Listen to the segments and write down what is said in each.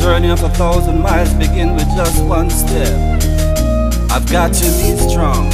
journey of 1,000 miles begin with just one step. I've got to be strong.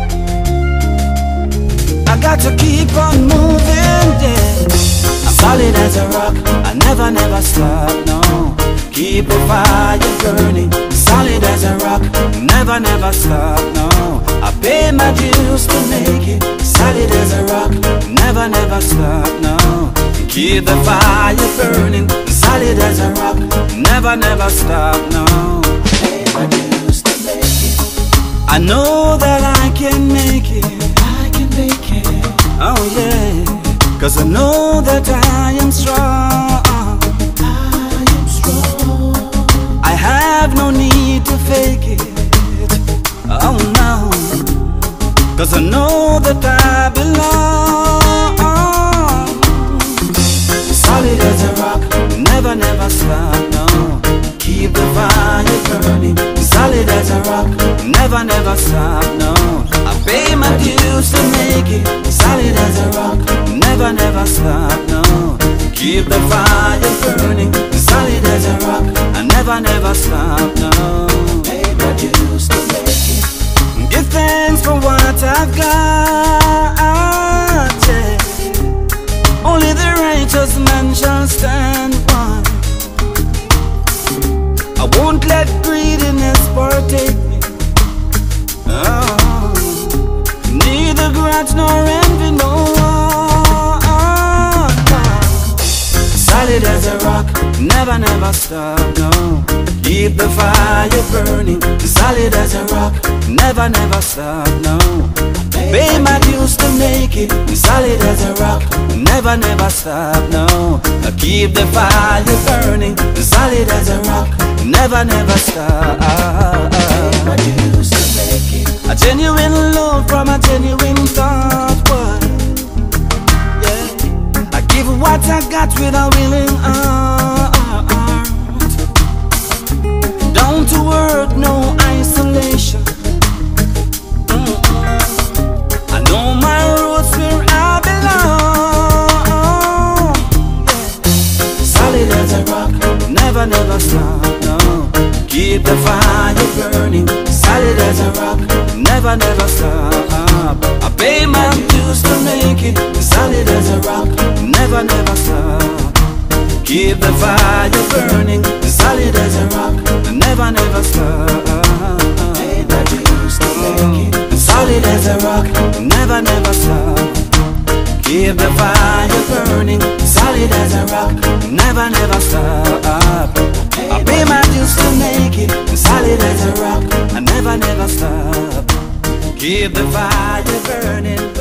I got to keep on moving, yeah. I'm solid as a rock, I never stop, no. Keep the fire burning, solid as a rock, never stop, no. I pay my dues to make it, solid as a rock, never stop, no. Keep the fire burning, solid as a rock, never stop, no. Pay my dues to make it. I know that I can make it, I can make it, oh yeah. Cause I know that I am strong, I am strong. I have no need to fake it, oh no. Cause I know that I belong. Solid as a rock, never stop, no. Keep the fire burning, solid as a rock, never stop, no. I pay my dues to make it, solid as a rock, never stop, no. Keep the fire burning, solid as a rock, I never stop, no. Pay my dues to make it. Give thanks for what I've got, yeah. Only the righteous man shall stand one. I won't let greediness partake me, oh. Neither grudge nor envy, no. Solid as a rock, never stop, no. Keep the fire burning, solid as a rock, never stop, no. Pay my dues to make it, solid as a rock, never stop, no. Keep the fire burning, solid as a rock, never stop. Pay my dues to make it. A genuine love from a genuine thought, what? Yeah. I give what I got with a willing heart. Down to earth, no isolation. I know my roots where I belong, yeah. Solid as a rock, never stop, no. Keep the fire burning, solid as a rock, never stop. I pay my dues to make it, solid as a rock, never stop. Keep the fire burning, solid as a rock, never stop. Pay my dues to make it, solid as a rock, never stop. Keep the fire burning, solid as a rock, never stop. I pay my dues to make it, solid as a rock, I never stop. Keep the fire burning.